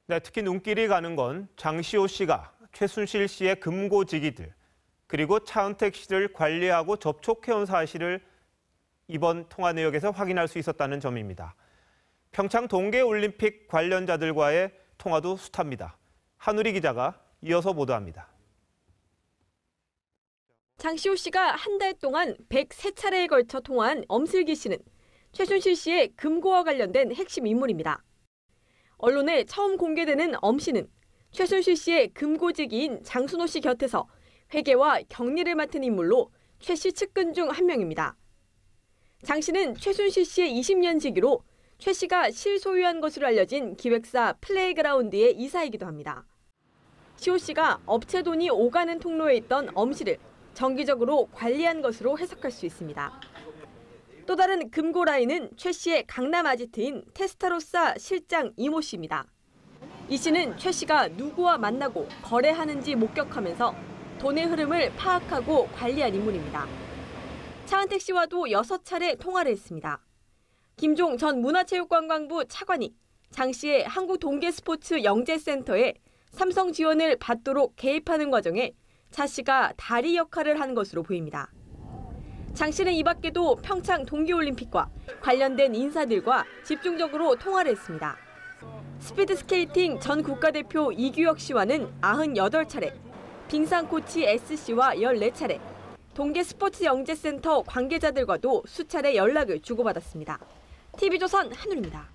네, 특히 눈길이 가는 건 장시호 씨가 최순실 씨의 금고지기들, 그리고 차은택 씨를 관리하고 접촉해온 사실을 이번 통화 내역에서 확인할 수 있었다는 점입니다. 평창 동계올림픽 관련자들과의 통화도 숱합니다. 한우리 기자가 이어서 보도합니다. 장시호 씨가 한 달 동안 103차례에 걸쳐 통화한 엄슬기 씨는 최순실 씨의 금고와 관련된 핵심 인물입니다. 언론에 처음 공개되는 엄 씨는 최순실 씨의 금고지기인 장순호 씨 곁에서 회계와 격리를 맡은 인물로 최 씨 측근 중 한 명입니다. 장 씨는 최순실 씨의 20년 지기로 최 씨가 실소유한 것으로 알려진 기획사 플레이그라운드의 이사이기도 합니다. 시호 씨가 업체 돈이 오가는 통로에 있던 엄 씨를 정기적으로 관리한 것으로 해석할 수 있습니다. 또 다른 금고 라인은 최 씨의 강남 아지트인 테스타로사 실장 이모 씨입니다. 이 씨는 최 씨가 누구와 만나고 거래하는지 목격하면서 돈의 흐름을 파악하고 관리한 인물입니다. 차은택 씨와도 6차례 통화를 했습니다. 김종 전 문화체육관광부 차관이 장 씨의 한국동계스포츠영재센터에 삼성 지원을 받도록 개입하는 과정에 차 씨가 다리 역할을 한 것으로 보입니다. 장 씨는 이 밖에도 평창 동계올림픽과 관련된 인사들과 집중적으로 통화를 했습니다. 스피드스케이팅 전 국가대표 이규혁 씨와는 98차례, 빙상 코치 S씨와 14차례, 동계스포츠영재센터 관계자들과도 수차례 연락을 주고받았습니다. TV조선 한우리입니다.